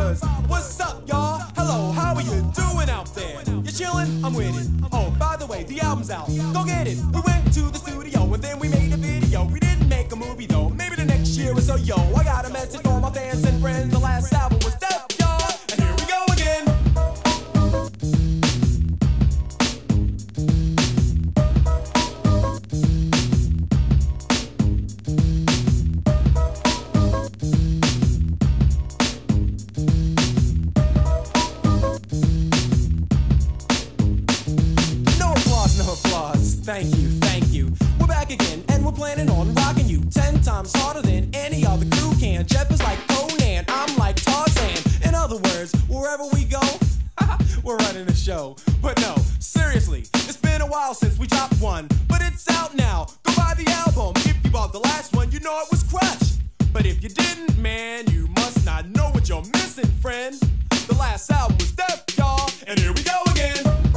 was, what's up, y'all? Hello, how are you doing out there? You chillin'? I'm with it. Oh, by the way, the album's out. Go get it. We went to the studio and then we made a video. We didn't make a movie though. Maybe the next year or so, yo. I got a message for my fans and friends. The last album was Def, y'all. And here we go again. Thank you. We're back again, and we're planning on rocking you 10 times harder than any other crew can. Jeff is like Conan, I'm like Tarzan. In other words, wherever we go, we're running the show. But no, seriously, it's been a while since we dropped one, but it's out now. Go buy the album. If you bought the last one, you know it was crushed. But if you didn't, man, you must not know what you're missing, friend. The last album was Def, y'all, and here we go again.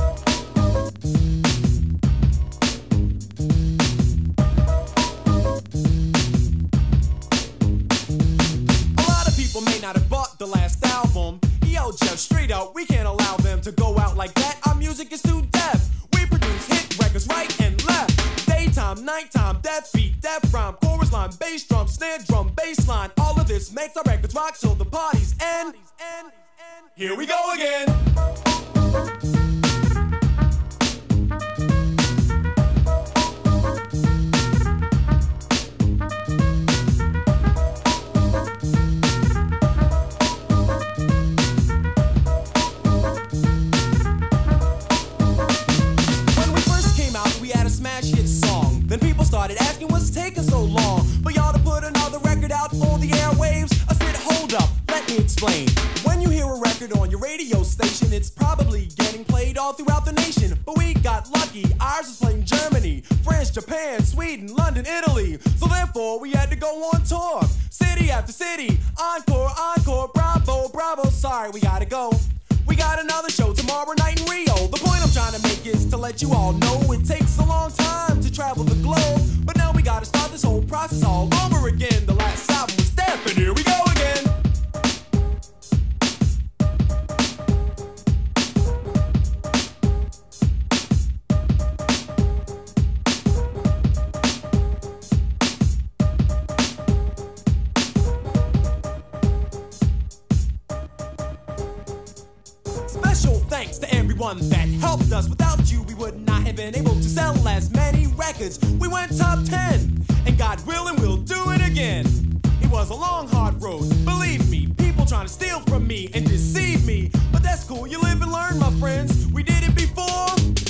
May not have bought the last album. Yo, Jeff, straight out, we can't allow them to go out like that. Our music is too deaf. We produce hit records right and left. Daytime, nighttime, death beat, death rhyme, chorus line, bass drum, snare drum, bass line. All of this makes our records rock till the parties end. Here we go again. Started asking what's taking so long for y'all to put another record out on the airwaves. I said, hold up, let me explain. When you hear a record on your radio station, it's probably getting played all throughout the nation. But we got lucky, ours was playing Germany, France, Japan, Sweden, London, Italy. So therefore we had to go on tour, city after city, encore, encore, bravo, bravo. Sorry, we gotta go. We got another show tomorrow night in Rio. The point I'm trying to make is to let you all know it takes a long time to travel the globe. But now we gotta start this whole process all over again. The last album was Def, and here we go again. Special thanks to everyone that helped us. Without you, we would not have been able to sell as many records. We went top 10, and God willing, we'll do it again. It was a long, hard road, believe me. People trying to steal from me and deceive me. But that's cool, you live and learn, my friends. We did it before,